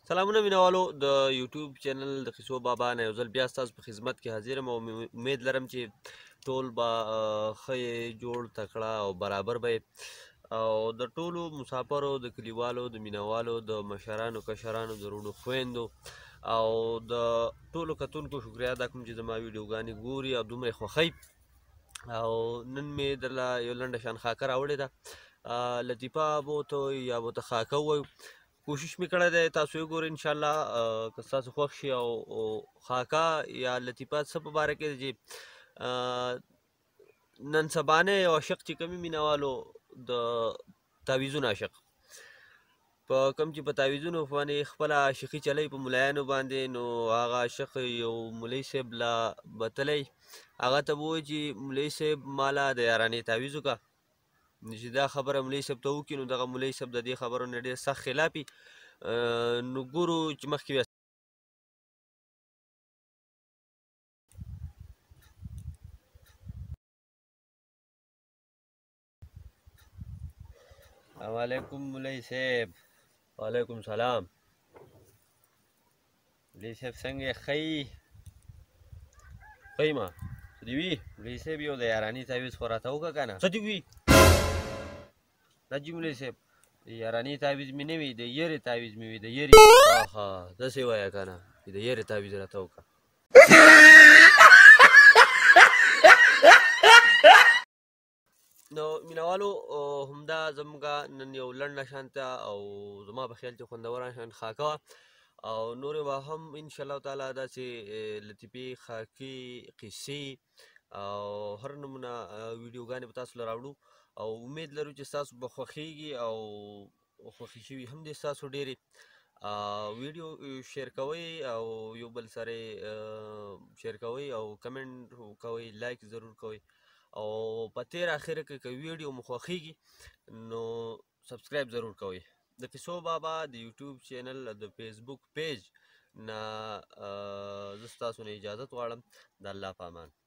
سلامونه مینوالو د یوټیوب چینل د قصو بابا نه یو ځل بیا ستاسو په خدمت کې حاضر یم او امید لرم چې ټول به ښه جوړ تکړه او برابر به او د ټولو مسافرو د کلیوالو د مینوالو د مشرانو کشرانو د وروڼو خویندو او د ټولو کتونکو شکریا ادا کوم چې زما ویډیوګانې ګوري او دومره خوښوي او نن مې درله یو لنډه شان خاکه راوړې ده لطیفه به ورته یا به ورته خاکه ووایو کوشش مې کړی دی تاسو یې ګورئ انشاءالله که ستاسو خوښ شي او خاکه یا لطیفه څه په باره کې دی چې نن سبانه یو عاشق چې کوم مینهوالو د تعویذونو عاشق په کوم چې په تعویذونو باندې خپله عاشقي چلی په ملایانو باندې نو هغه عاشق یو مولوي صاحب له بتلی هغه ته به ووایي چې مولوي صاحب ماله د یارانې تعویذ وکړه چې دا خبره مولوي صاحب ته وکړي نو دغه مولوي صاحب د دې خبرو نه ډېر سخت خلاف وي نو ګورو چې مخکې بیا السلام علیکم مولوي صاحب وعلیکم سلام مولوي صاحب څنګه یې ښه یې ښه یم څه دې وي مولوي صاحب یو د یارانې تعویذ خو راته وکړه که نه څه دې وي نه جي مولوي صاحب د یارانې تعویذ مې نه وي د یرې تعویذ مې وي د یرې ها داسې وایه که نه چې د یرې تعویذ راته وکړه نو مینوالو همدا زموږ نن یو لنډه شانته او زما په خیال چې خوندوره شان خاکه وه او نورې به هم انشاءالله تعالی داسې لطیفې خاکې قصې او هر نمونه ویډیوګانې به تاسو له راوړو او امید لرو چې ستاسو به خوښیږي او خوښې شوي هم دي ستاسو ډېرې ویډیو شیر کوئ او یو بل سره شیر کوئ او کمنټ کوئ لایک ضرور کوئ او په تیر اخر کې که ویډیو مو خوښیږي نو سبسکرایب ضرور کوئ د قصو بابا د یوټیوب چینل د فیسبوک پیج نه زه ستاسو نه اجازت غواړم د الله په امان